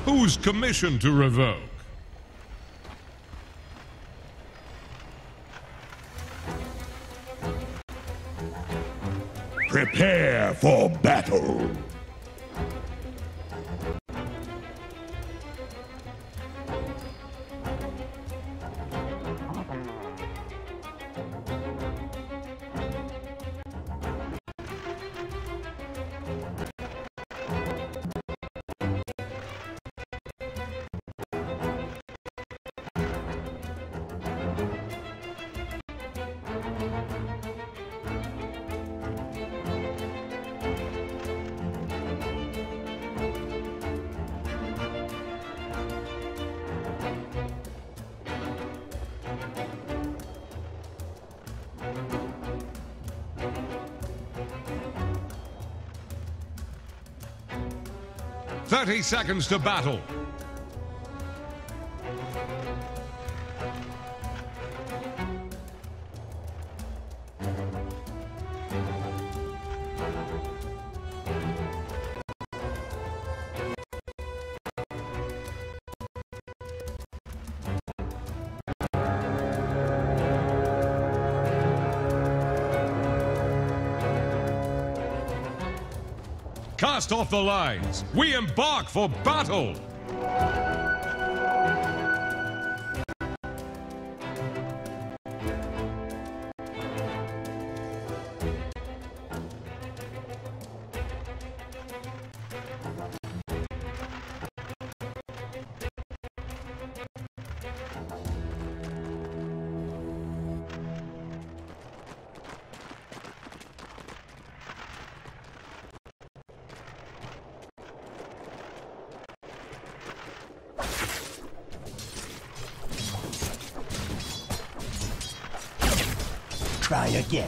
Whose commission to revoke? Prepare for battle. "30 seconds to battle." Cast off the lines. We embark for battle. Try again.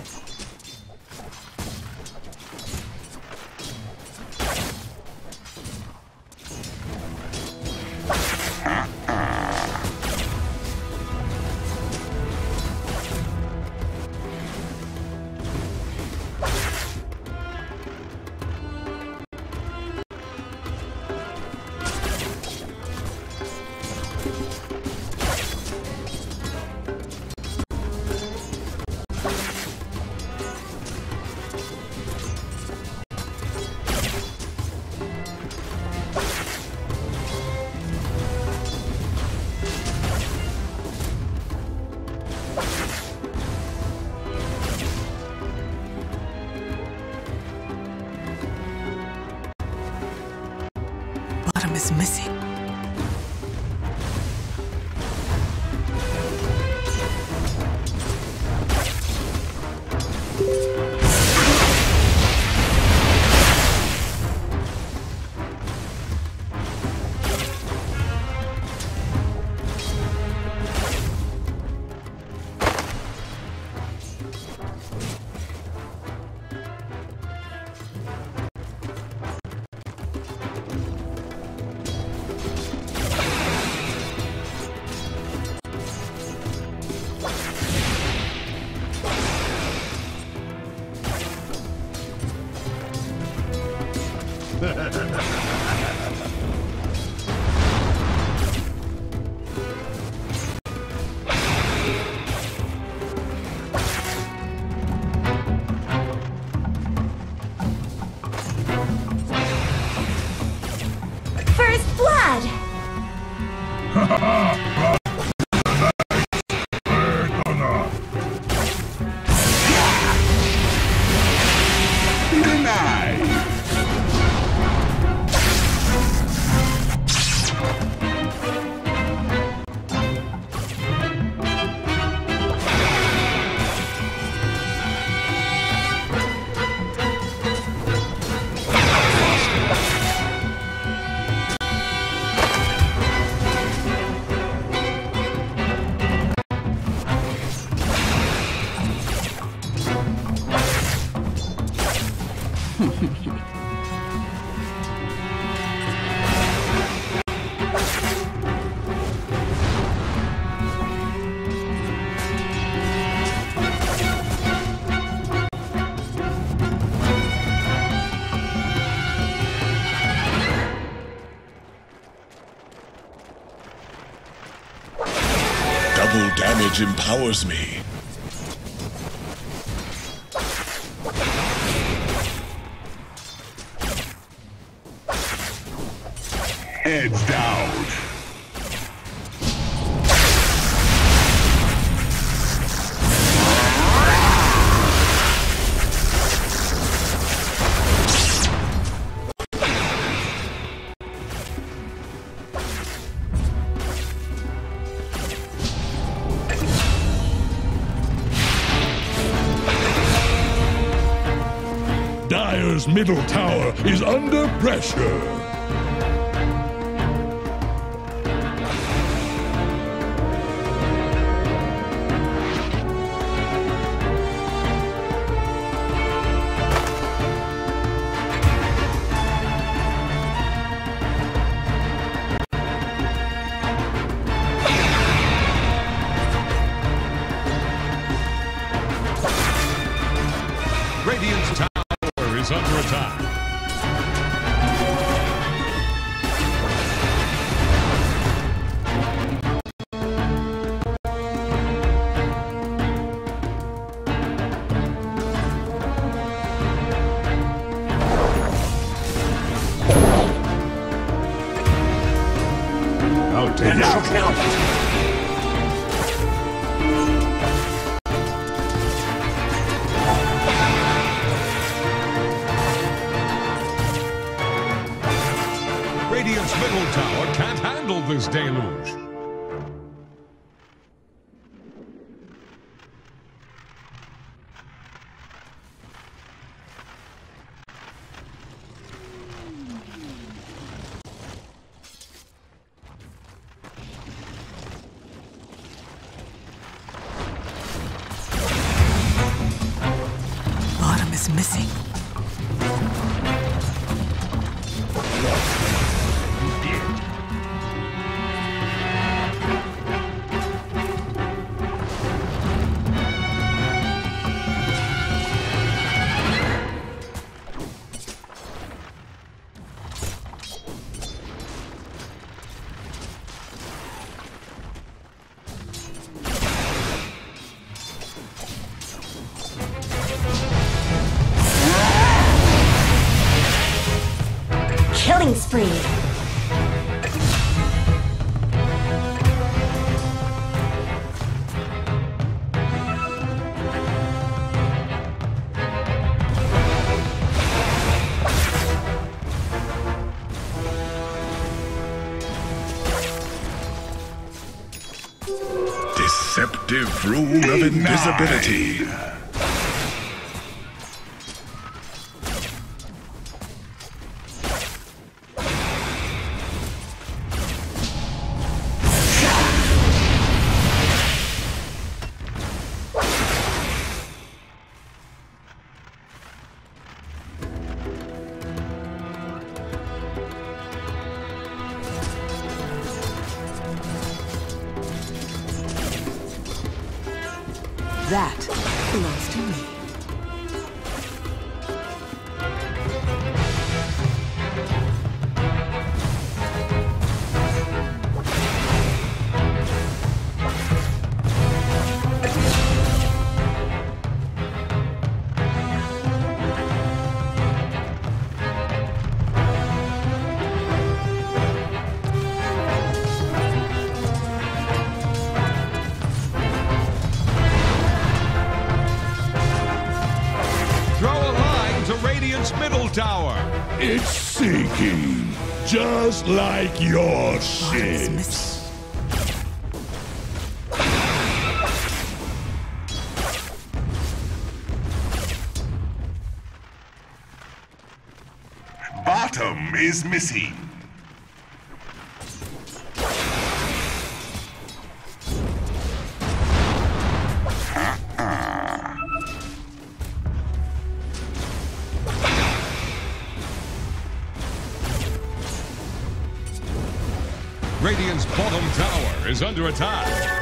Bottom is missing. Double damage empowers me. Heads down. Dire's middle tower is under pressure. Radiant's tower is under attack. I'll take it. Radiant's middle tower can't handle this deluge. Bottom is missing. Killing spree. Deceptive rune of invisibility. That belongs to me. Radiant's middle tower. It's sinking, just like your Bottom is shit. missing. Bottom is missing. Radiant's bottom tower is under attack.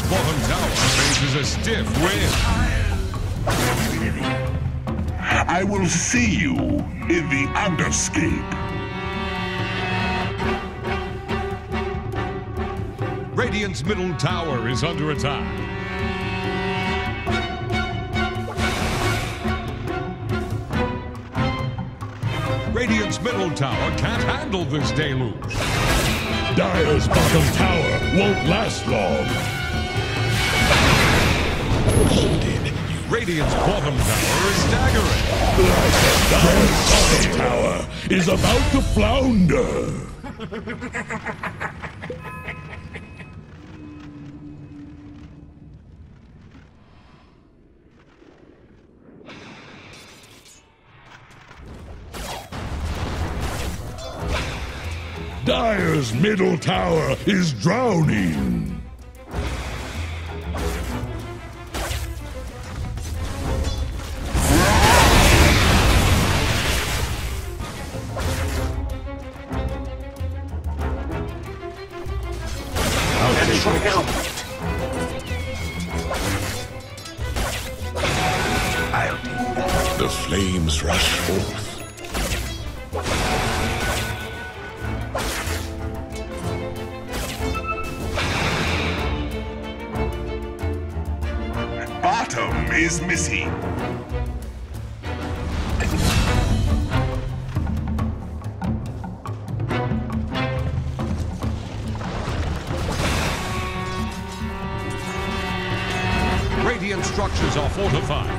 bottom tower faces a stiff wind. I will see you in the Underscape. Radiant's middle tower is under attack. Radiant's middle tower can't handle this deluge. Dire's bottom tower won't last long. Radiant's bottom tower is staggering. Dire's bottom tower is about to flounder. Dire's middle tower is drowning. The flames rush forth. Bottom is missing. Radiant structures are fortified.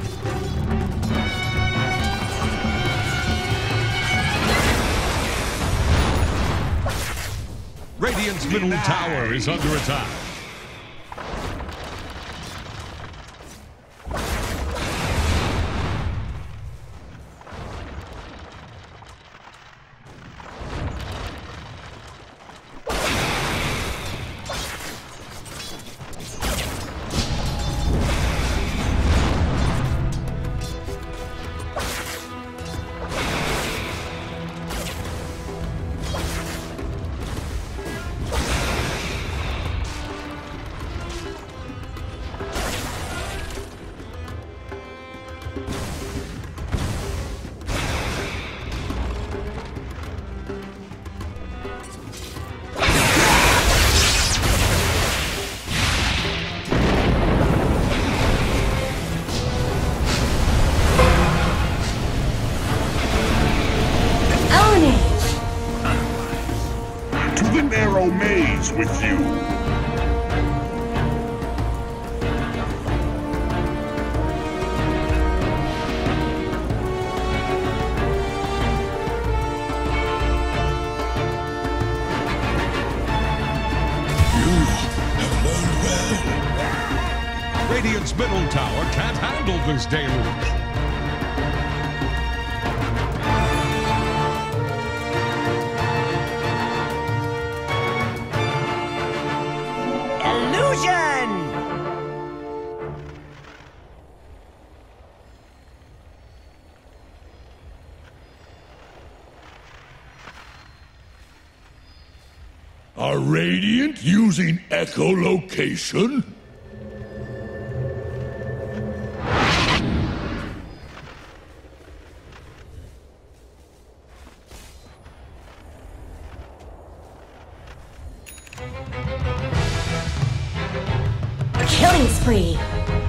Radiant's middle tower is under attack. Narrow maze with you. Radiant's middle tower can't handle this deluge. Are Radiant using echolocation? Killing spree.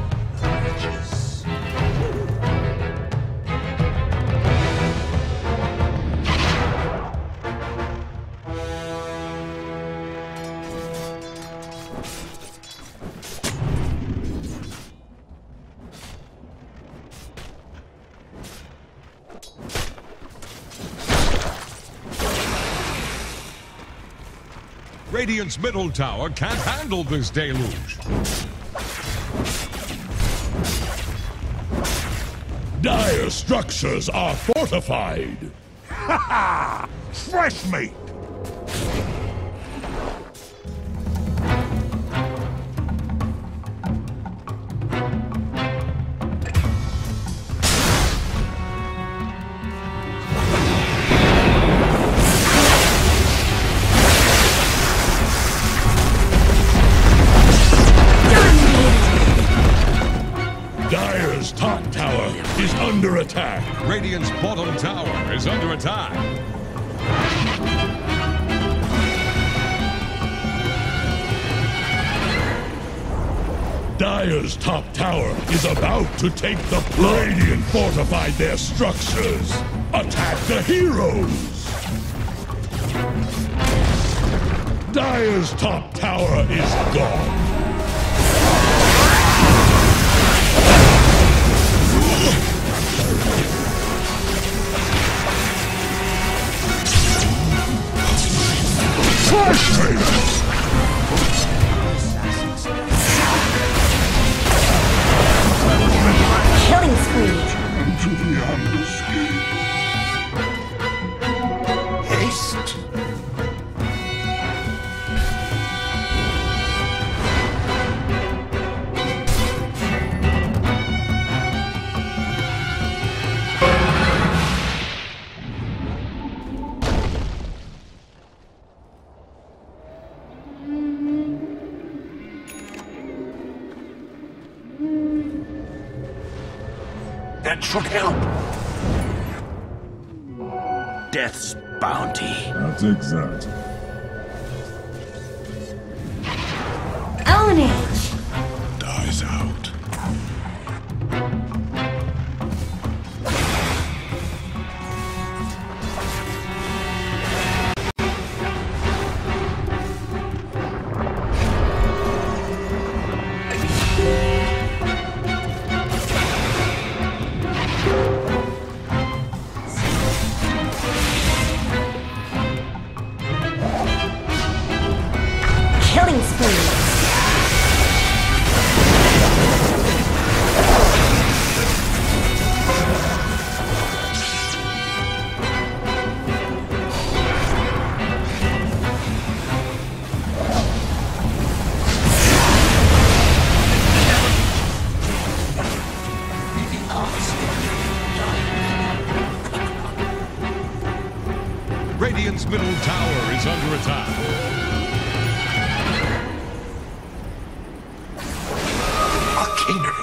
Radiant's middle tower can't handle this deluge. Dire structures are fortified. Ha ha! Fresh meat! under attack. Radiant's bottom tower is under attack. Dire's top tower is about to take the plunge. Radiant fortified their structures. Attack the heroes. Dire's top tower is gone. Killing spree. To the underscape. Haste. That should help. Death's bounty. I'll take that. Ownage. Dies out. Killing spree. Radiant's middle tower is under attack. Arcanery.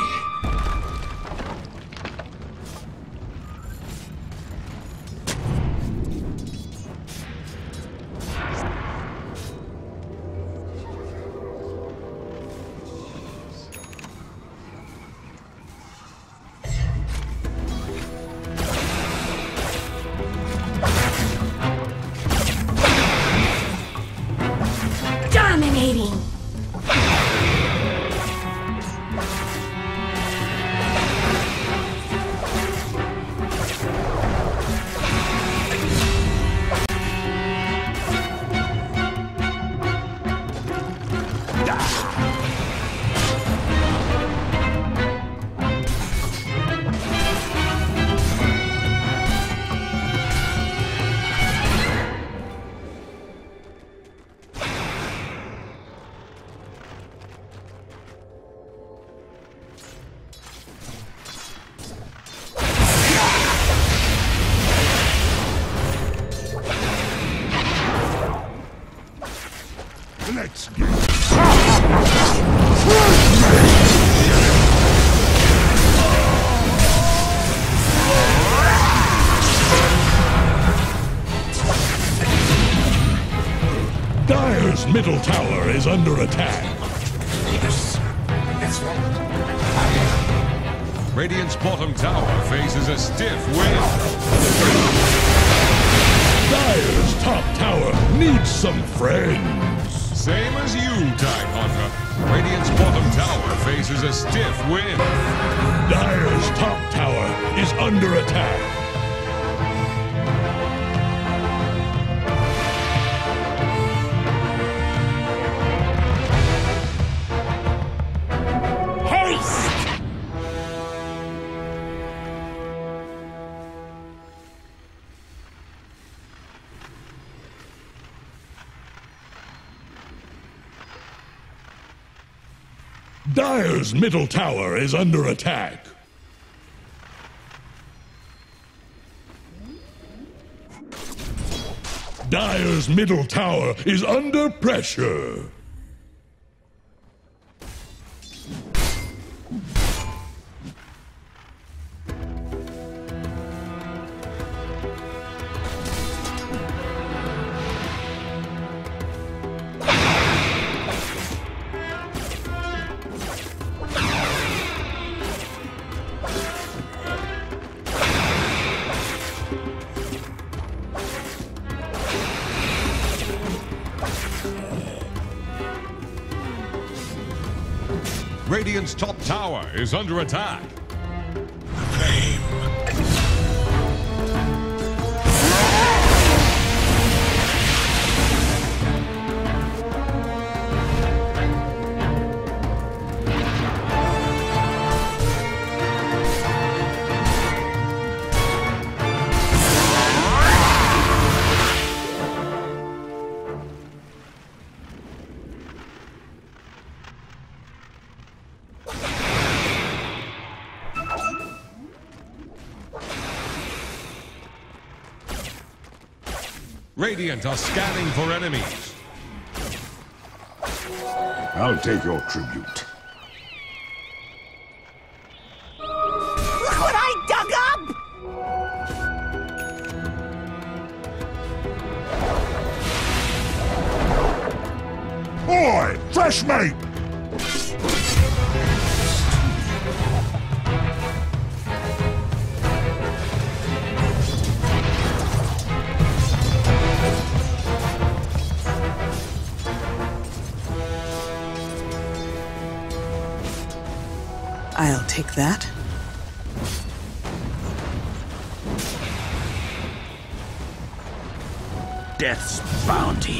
Dominating. Let's get Dire's middle tower is under attack. Radiant's bottom tower faces a stiff wind. Dire's top tower needs some friends. Same as you, Time Hunter. Radiant's bottom tower faces a stiff wind. Dire's top tower is under attack. Haste. Dire's middle tower is under attack. Dire's middle tower is under pressure. Radiant's top tower is under attack. Flame. Radiant are scanning for enemies. I'll take your tribute. Look what I dug up! Oi! Fresh mate! I'll take that. Death's bounty.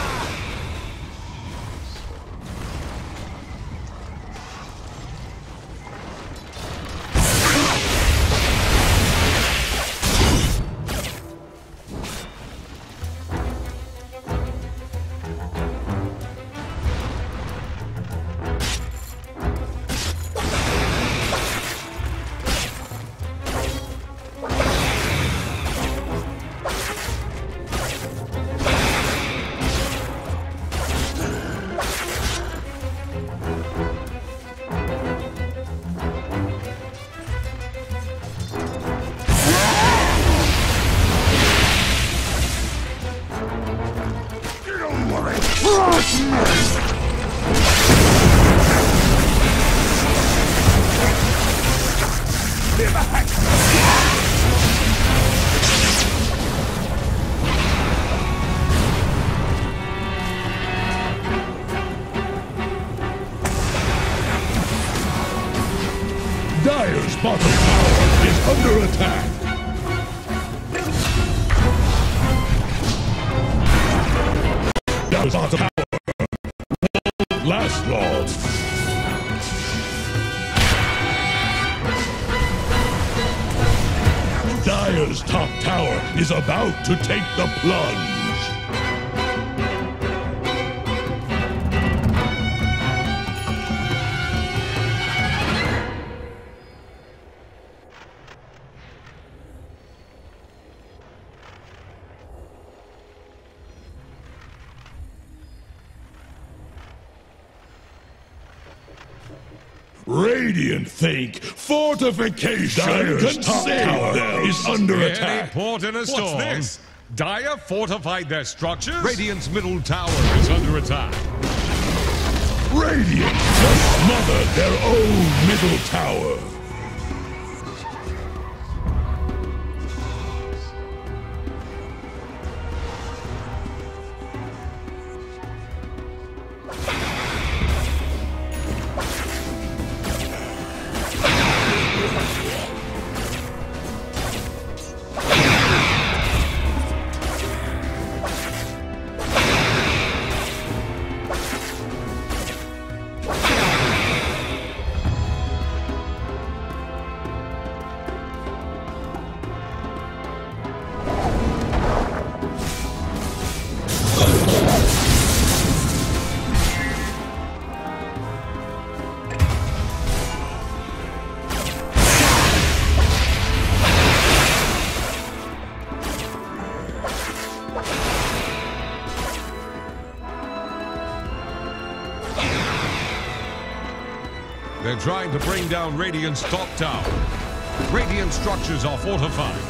Dire's bottom tower is under attack. Dire's bottom tower won't last long. Dire's top tower is about to take the plunge. Radiant think fortification can save them is under Any attack. port in a storm. What's this? Dire fortified their structures. Radiant's middle tower is under attack. Radiant just smothered their own middle tower. They're trying to bring down Radiant's top tower. Radiant structures are fortified.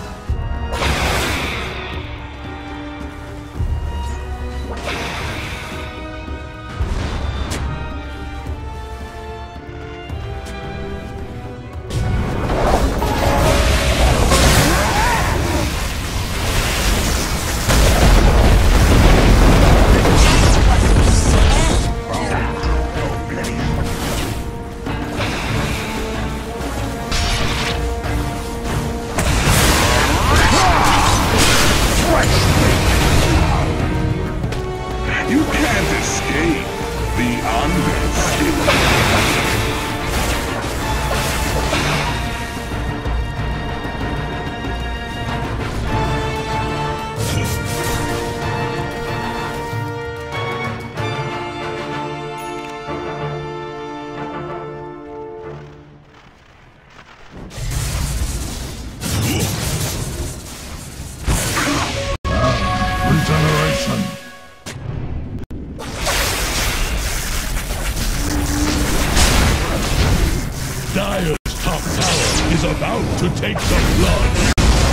about to take the blood.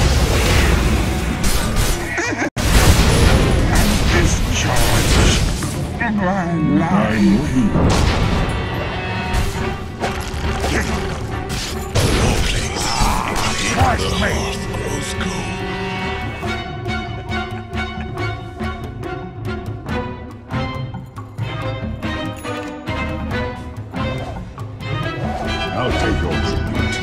Discharge. I I'll take your tribute.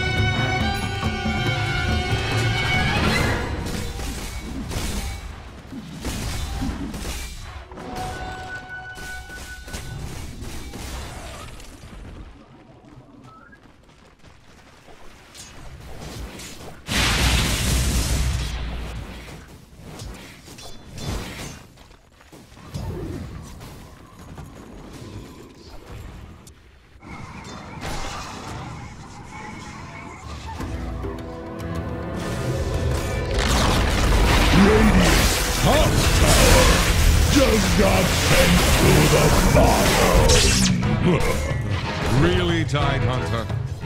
Top tower just got sent to the bottom. Really, Tidehunter?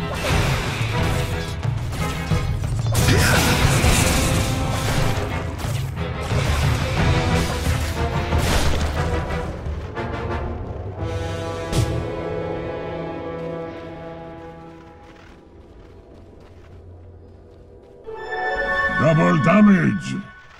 Double damage.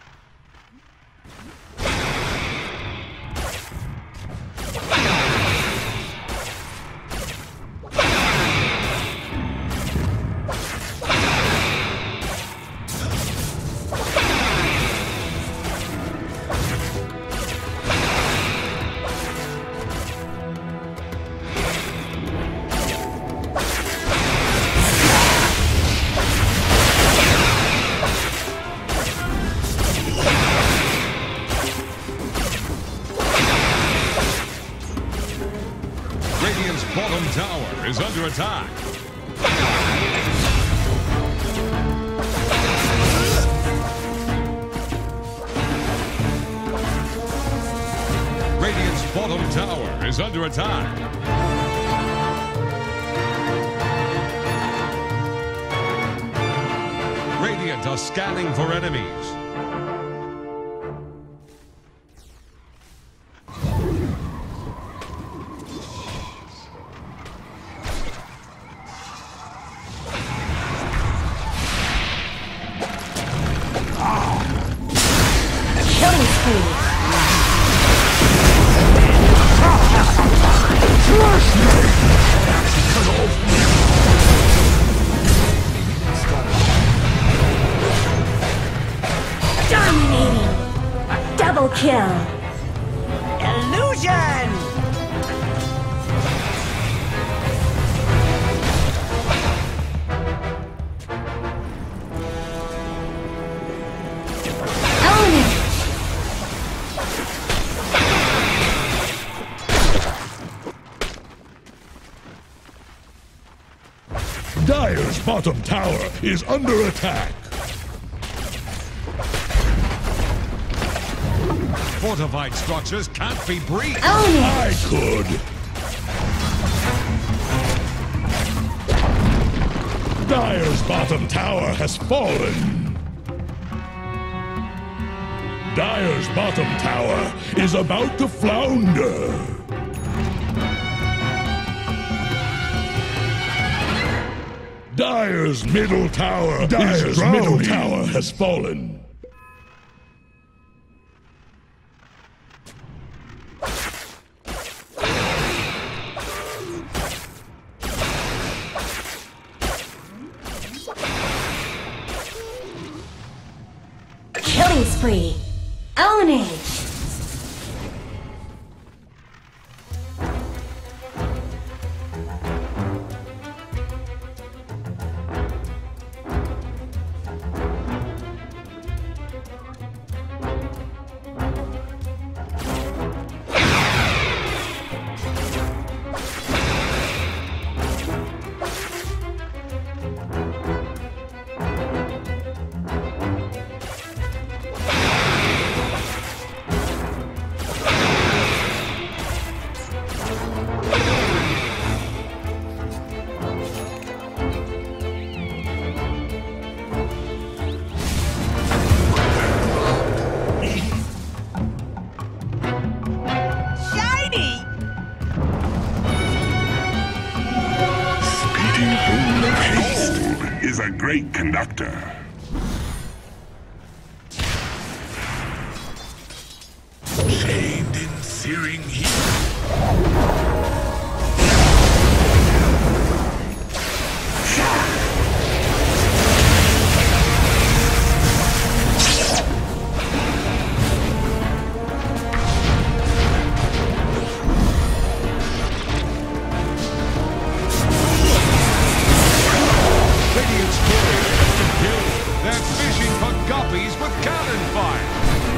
Radiant's bottom tower is under attack. Radiant's bottom tower is under attack. Radiant are scanning for enemies. Killing spree. Dominating. Double kill. Illusion. Dire's bottom tower is under attack. Fortified structures can't be breached. I could. Dire's bottom tower has fallen. Dire's bottom tower is about to flounder. Dire's middle tower has fallen. Killing spree. Own it. is a great conductor. Chained in searing heat. Radiant's courier has been killed. They're fishing for guppies with cannon fire.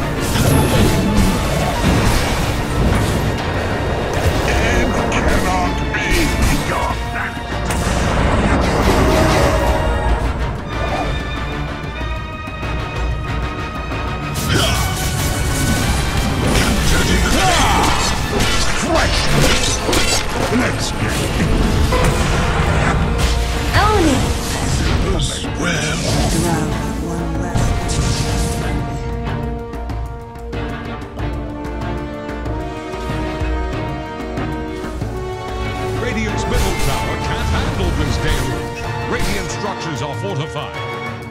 It cannot be done. Let's get Own it! Well, Drown one last. Radiant's middle tower can't handle this deluge. Radiant structures are fortified.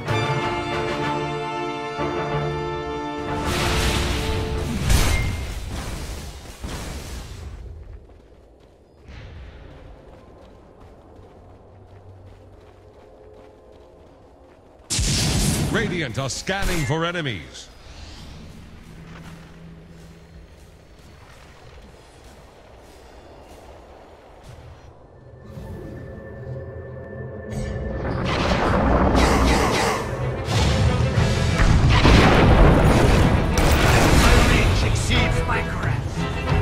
Radiant are scanning for enemies. Exceeds my grasp.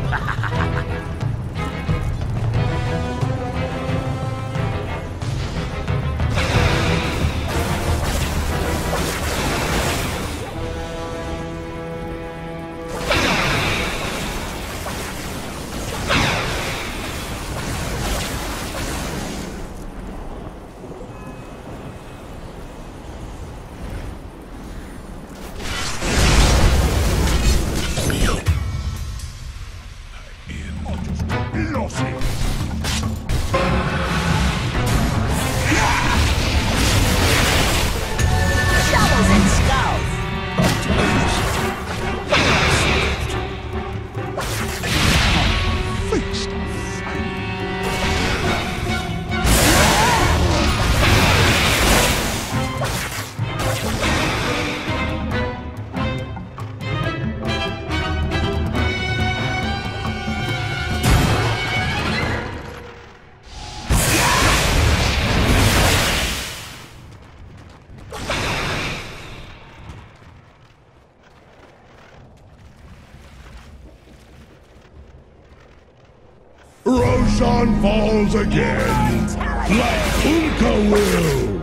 Shovels and skulls! Roshan falls again, like Kunkka will.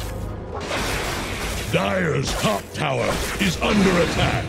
Dire's top tower is under attack.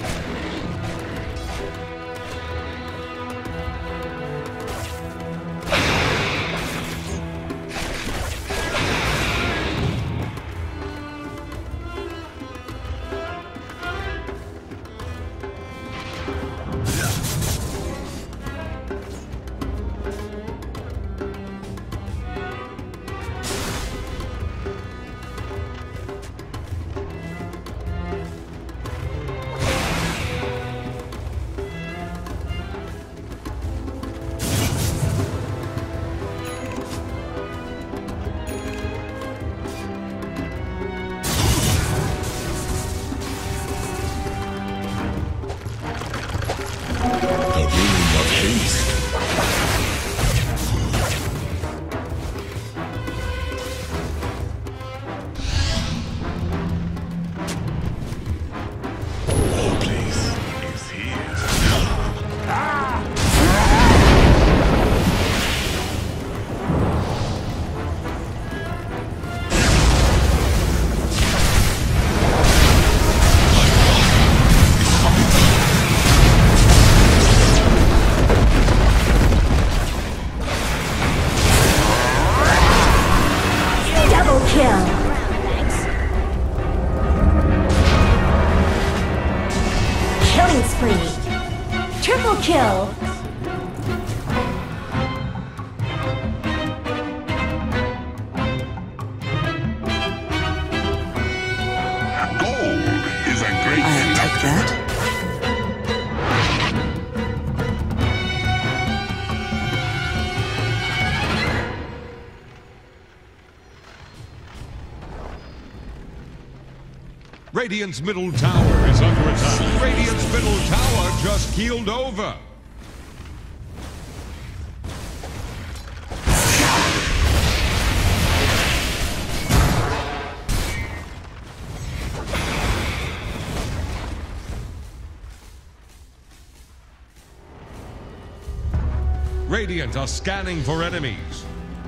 Radiant's middle tower is under attack. Radiant's middle tower just keeled over. Radiant are scanning for enemies.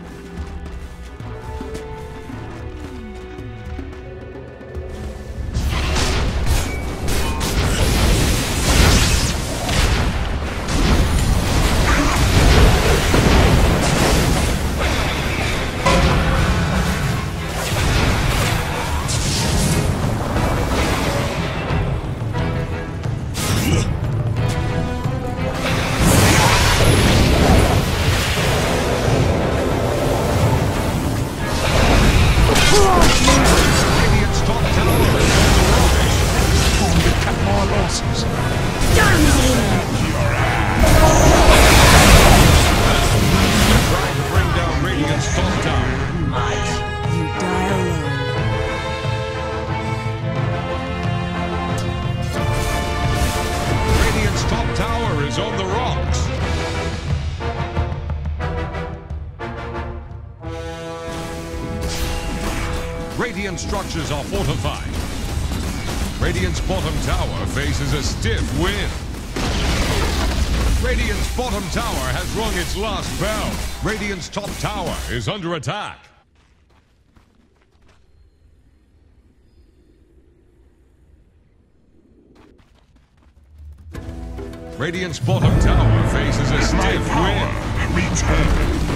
Radiant structures are fortified. Radiant's bottom tower faces a stiff wind. Radiant's bottom tower has rung its last bell. Radiant's top tower is under attack. Radiant's bottom tower faces a stiff wind. Radiant's bottom tower is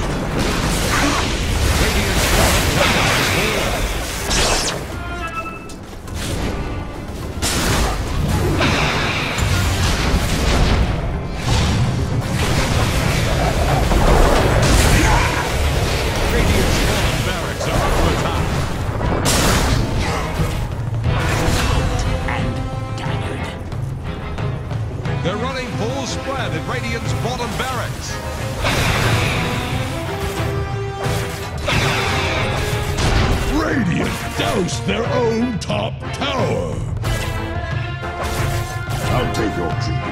at Radiant's bottom barracks. Radiant doused their own top tower. I'll take your tribute.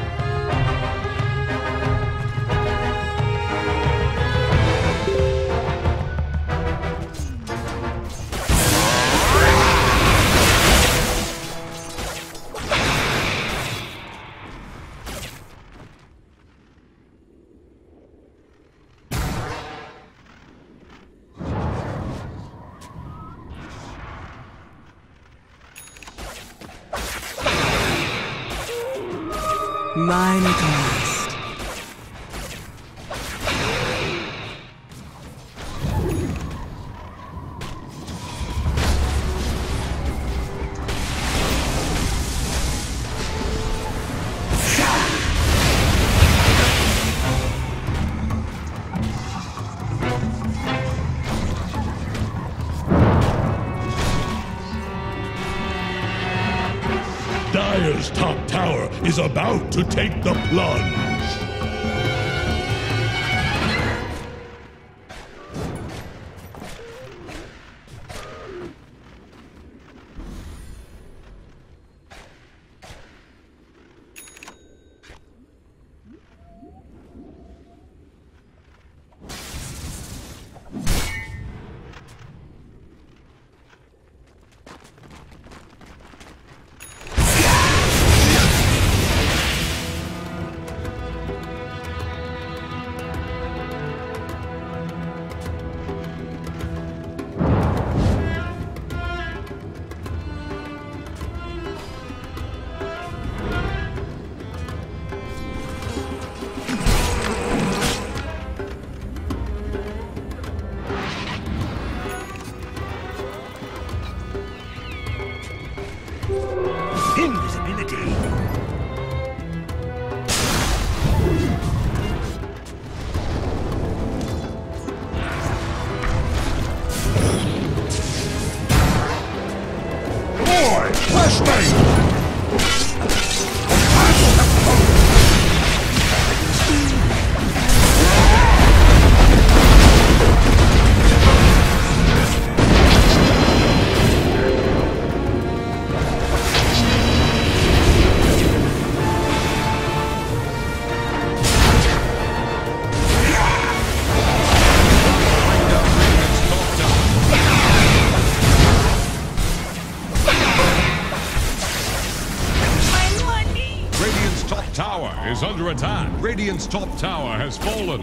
Mine at last. Dire's top tower is about to take the plunge. Invisibility. Boy, flashbang! under attack. Radiant's top tower has fallen.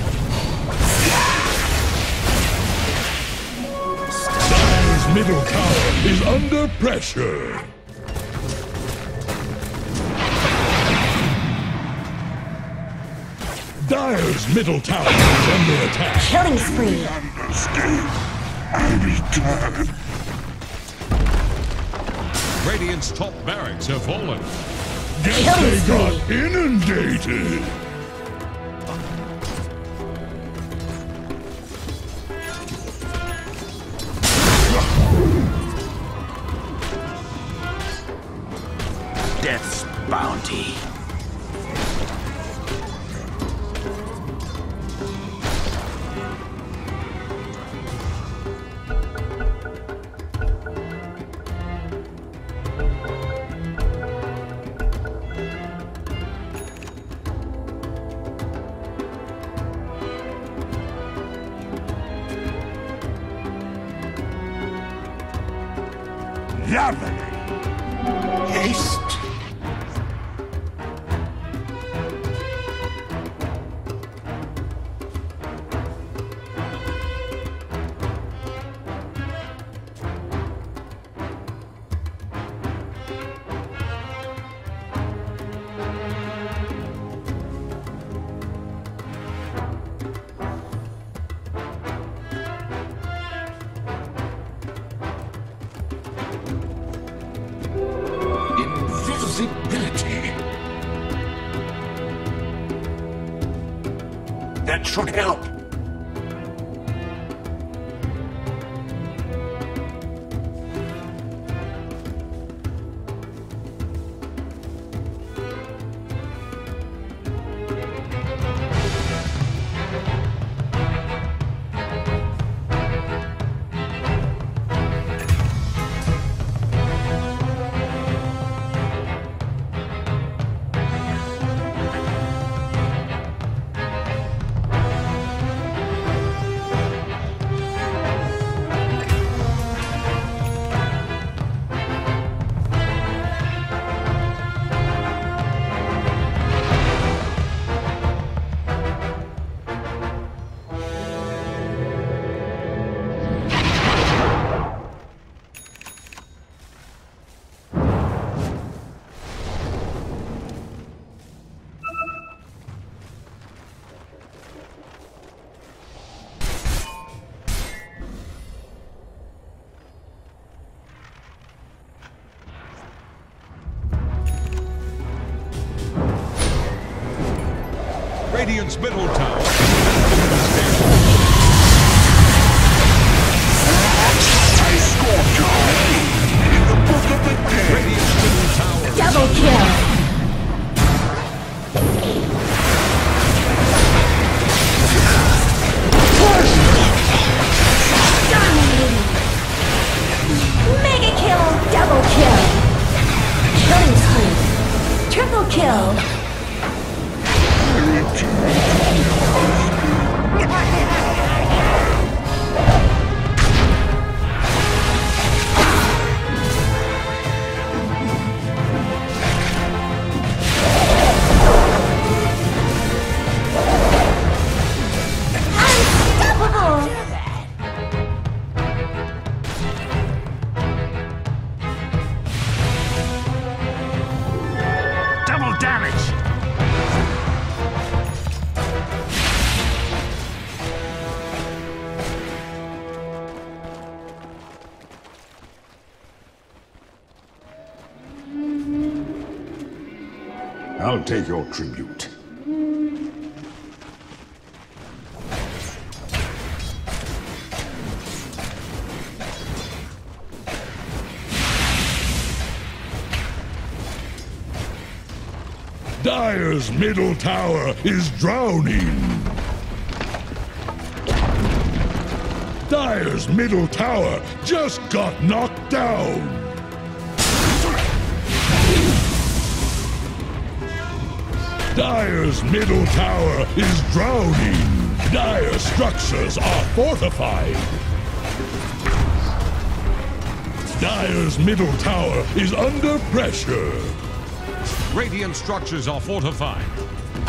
Dire's middle tower is under pressure. Dire's middle tower is under attack. Killing spree. Underscale. I return. Radiant's top barracks have fallen. Guess they got inundated. Death's bounty. Lovely. Haste. Invisibility. That should help. Radiant's middle tower. I scored your name in the book of the dead. Radiant's middle tower. Double kill. Dominating. Mega kill. Double kill. Killing spree. Triple kill. Unstoppable! Double damage. I'll take your tribute. Dire's middle tower is drowning. Dire's middle tower just got knocked down. Dire's middle tower is drowning. Dire structures are fortified. Dire's middle tower is under pressure. Radiant structures are fortified.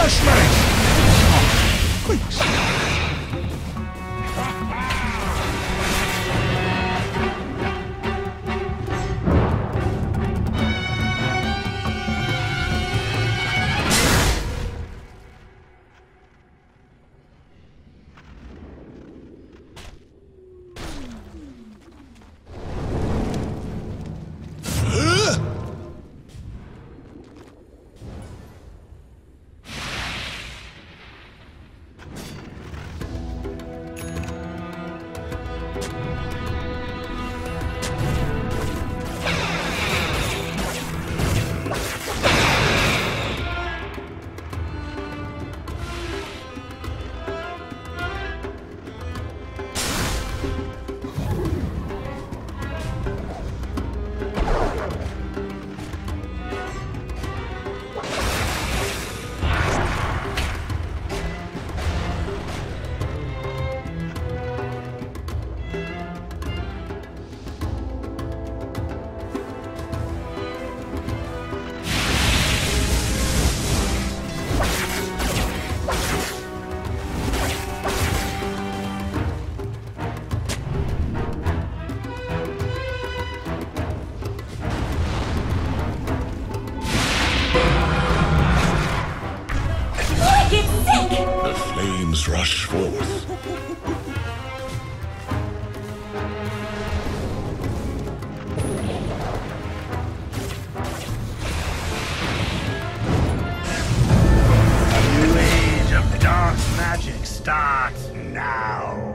refreshment! The flames rush forth. A new age of dark magic starts now.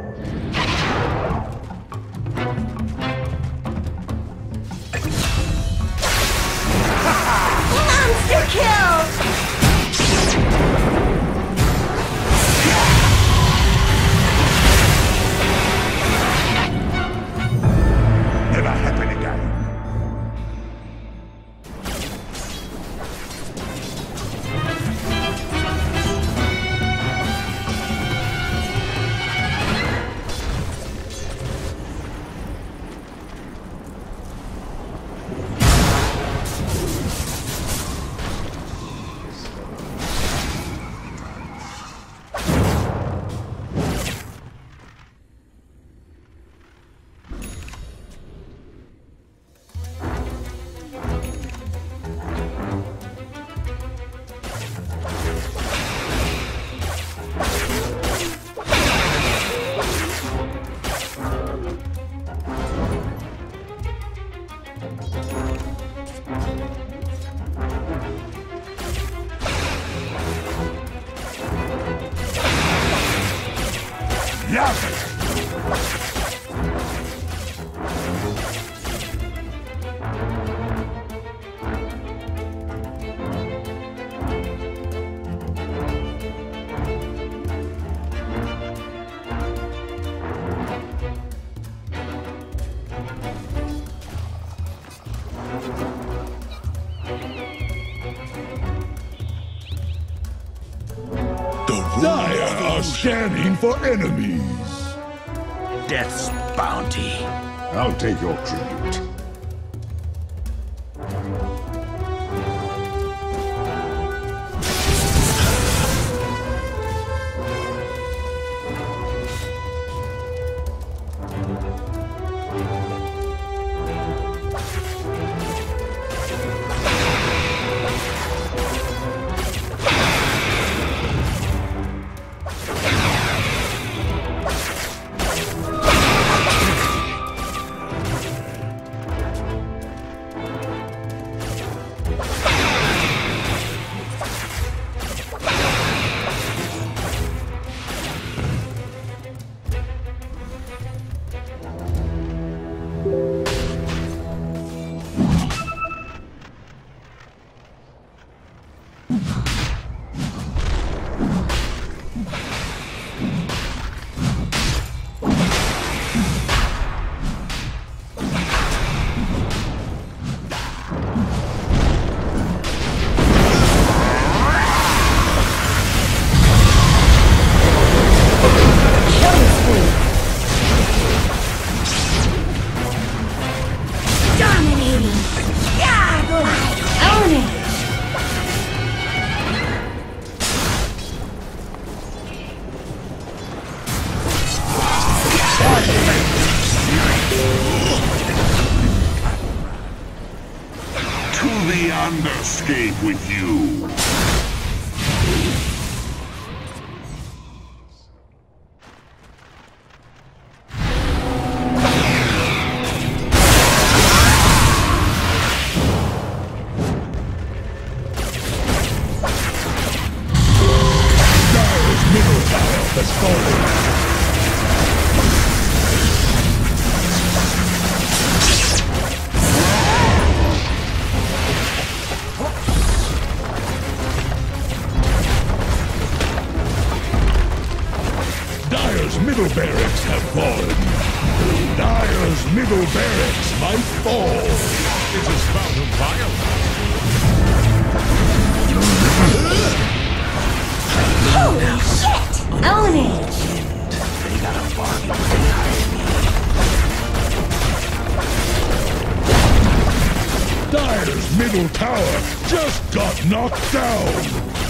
Monster kill! Never happen again. Dire are scanning for enemies. Death's bounty. I'll take your tribute. escape with you. Dire's middle tower has fallen. Dire's middle barracks have fallen. Dire's middle barracks might fall. It's a spout of violence. Holy shit! Ownage! They got a bargain behind me. Dire's middle tower just got knocked down.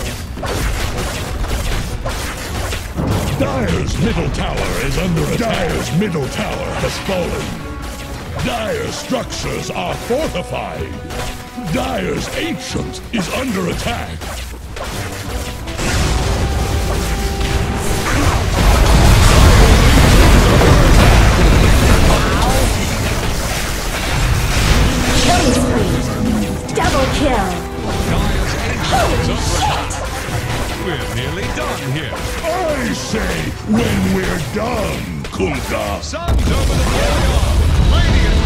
Dire's middle tower is under attack. Dire's middle tower has fallen. Dire's structures are fortified. Dire's ancient is under attack. Killing spree! Double kill! Holy shit! We're nearly done here. I say when we're done, Kunta. Sun's over the courtyard. Radiant